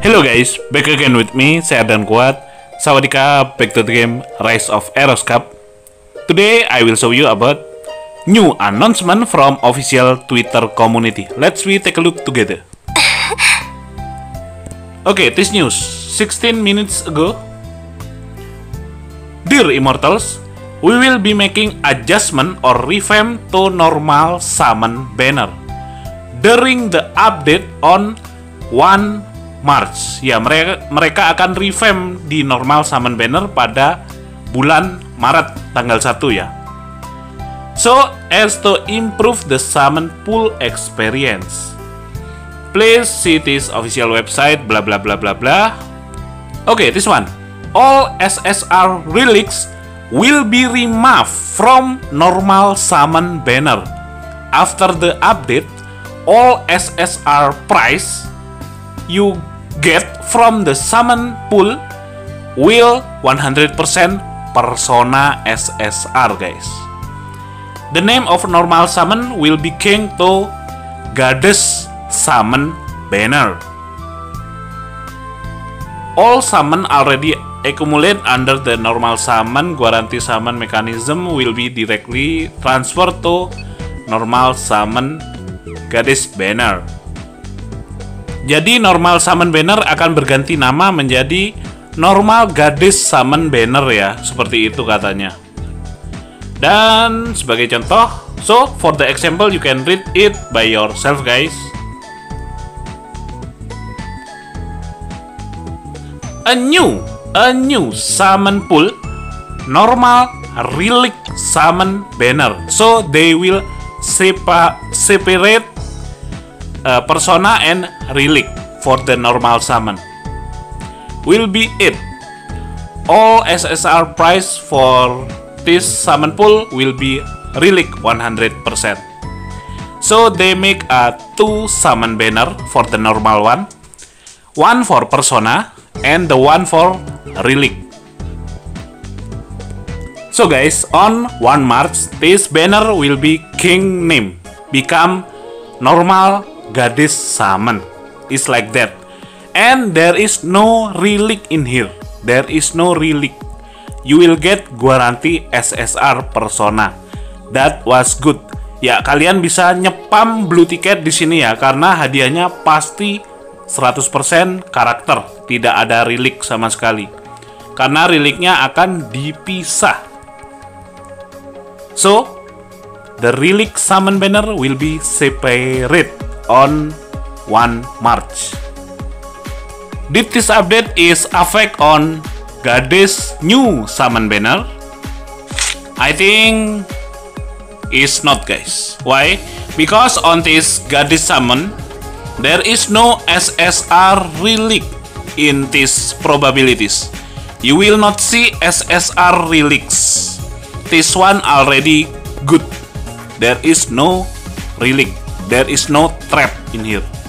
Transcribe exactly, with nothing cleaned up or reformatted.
Hello guys, back again with me, saya Dan Kuat. Sawadika, back to the game Rise of Heroes Cup. Today I will show you about new announcement from official Twitter community. Let's we take a look together. Okay, this news sixteen minutes ago. Dear Immortals, we will be making adjustment or revamp to normal summon banner during the update on one March. Ya, mereka mereka akan revamp di normal summon banner pada bulan Maret tanggal satu ya. So as to improve the summon pool experience, please see this official website blah blah blah blah blah. Okay, this one. All S S R relics will be removed from normal summon banner. After the update, all S S R price you get from the summon pool will one hundred percent Persona S S R, guys. The name of normal summon will be changed to Goddess Summon Banner. All summon already accumulate under the normal summon guarantee summon mechanism will be directly transferred to normal summon Goddess Banner. Jadi normal summon banner akan berganti nama menjadi normal Goddess Summon Banner ya, seperti itu katanya. Dan sebagai contoh, so for the example you can read it by yourself guys. A new, a new summon pool, normal relic summon banner. So they will sepa, separate uh, persona and relic for the normal summon. Will be it. All S S R price for this summon pool will be relic one hundred percent. So they make a two summon banner for the normal one, one for persona and the one for relic. So guys, on one March this banner will be king name become normal Goddess Summon. It's like that. And there is no relic in here. There is no relic. You will get guarantee S S R persona. That was good. Ya, kalian bisa nyepam blue ticket di sini ya, karena hadiahnya pasti seratus persen karakter, tidak ada relic sama sekali. Karena reliknya akan dipisah. So, the relic summon banner will be separate on one March. Did this update is affect on Goddess new summon banner? I think is not guys. Why? Because on this Goddess summon there is no S S R relic in these probabilities. You will not see S S R relics. This one already good. There is no relic. There is no trap in here.